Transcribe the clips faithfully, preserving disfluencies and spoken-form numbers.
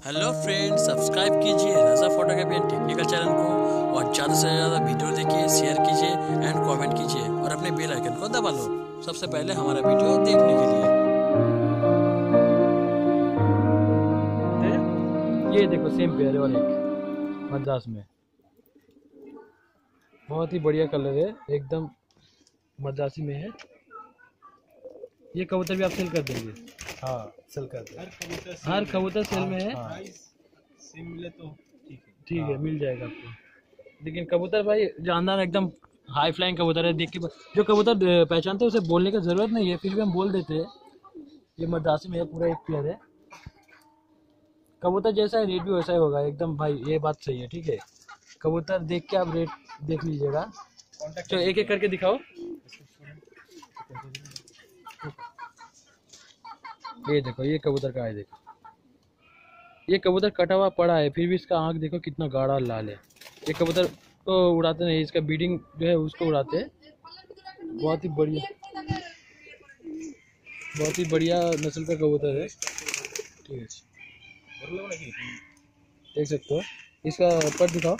Hello friends, subscribe कीजिए Raza photography and technical channel को और ज़्यादा से ज़्यादा वीडियो देखिए, शेयर कीजिए एंड कमेंट कीजिए और अपने बेल आइकन को दबा लो सबसे पहले हमारा वीडियो देखने के लिए। ये देखो सेम पेयर है और एक मद्रास में बहुत ही बढ़िया कलर है, एकदम मद्रासी में है। ये कबूतर भी आप सेल कर देंगे? हाँ, सेल कर दे। हर कबूतर सेल में है। हाँ, सिम मिले तो ठीक है। ठीक है, मिल जाएगा आपको। लेकिन कबूतर भाई जानदार एकदम हाई फ्लाइंग कबूतर है। देख के जो कबूतर पहचानते हैं उसे बोलने की ज़रूरत नहीं है, फिर भी हम बोल देते हैं। ये मद्रासी में है, पूरा एक पेयर है। कबूतर जैसा है रेट भी वैसा ही होगा एकदम भाई, ये बात सही है। ठीक है, कबूतर देख के आप रेट देख लीजिएगा। तो एक एक करके दिखाओ। ये देखो, ये कबूतर का है। देखो ये कबूतर कटा हुआ पड़ा है, फिर भी इसका आँख देखो कितना गाढ़ा लाल है। ये कबूतर को उड़ाते नहीं, इसका बीडिंग जो है उसको उड़ाते हैं। बहुत ही बढ़िया, बहुत ही बढ़िया नस्ल का कबूतर है। ठीक है, देख सकते हो। इसका पर दिखाओ।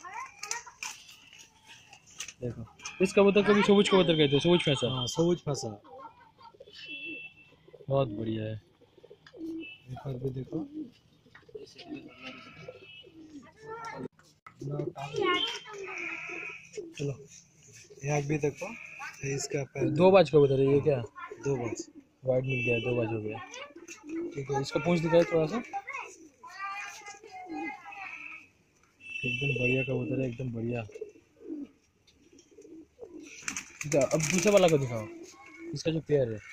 देखो, इस कबूतर को भी सबूज कबूतर कहते हैं, सबूज फैसा। हाँ, सबूज फंसा। बहुत बढ़िया है। ये पर भी देखो। चलो यहाँ भी देखो, इसका पैर दो बाज कबूतर है ये क्या? दो बाज वाइट मिल गया, दो बाज हो गया। ठीक है, इसका पूंछ दिखाए थोड़ा सा। एकदम बढ़िया कबूतर है, एकदम बढ़िया। ठीक है, अब दूसरे वाला को दिखाओ। इसका जो पेयर है,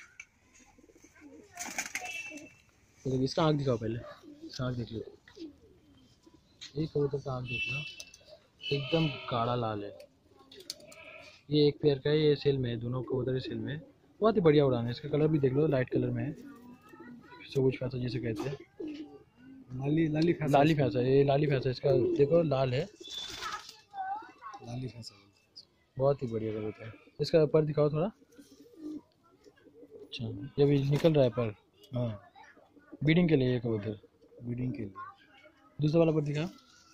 तो देखिए इसका आँख दिखाओ पहले। इसका आँख देख लो, एक कबूतर का आँख देख लो, एकदम गाढ़ा लाल है। ये एक पेयर का है, ये सेल में है, दोनों कबूतर सेल में है। बहुत ही बढ़िया उड़ान है। इसका कलर भी देख लो, लाइट कलर में है, सबूज फैसा जिसे कहते हैं। लाली लाली फंसा। लाली फैसा, ये लाली फैसा। इसका देखो लाल है, लाली फंसा। बहुत ही बढ़िया कबूतर है। इसका पर दिखाओ थोड़ा। अच्छा, ये भी निकल रहा है पर। हाँ, बीडिंग के लिए ये कबूतर। ब्रीडिंग के लिए। दूसरा वाला पर दिखा।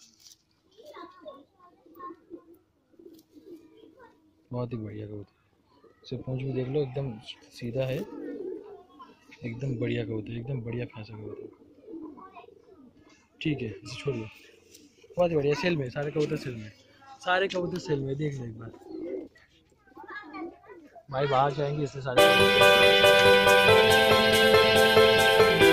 बहुत ही बढ़िया कबूतर। इसे पूंछ भी देख लो, एकदम सीधा है, एकदम बढ़िया कबूतर, एकदम बढ़िया फैसा कबूतर। ठीक है, इसे छोड़ दो। बहुत ही बढ़िया, सेल में सारे कबूतर, सेल में सारे कबूतर सेल में। देख लो एक बार भाई, बाहर जाएंगे इससे सारे